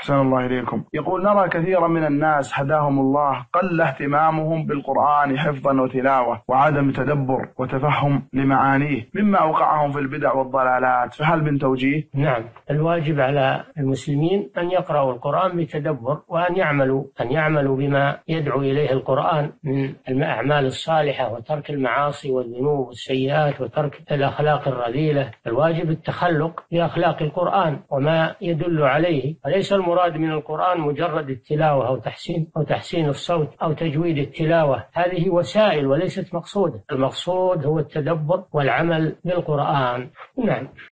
أحسن الله إليكم. يقول: نرى كثيرا من الناس هداهم الله قل اهتمامهم بالقرآن حفظا وتلاوة وعدم تدبر وتفهم لمعانيه، مما أوقعهم في البدع والضلالات، فهل من توجيه؟ نعم، الواجب على المسلمين أن يقرأوا القرآن بتدبر، وأن يعملوا بما يدعو إليه القرآن من الأعمال الصالحة، وترك المعاصي والذنوب والسيئات، وترك الأخلاق الرذيلة. الواجب التخلق بأخلاق القرآن وما يدل عليه، وليس المراد من القرآن مجرد التلاوة أو تحسين الصوت أو تجويد التلاوة، هذه وسائل وليست مقصودة. المقصود هو التدبر والعمل بالقرآن. نعم.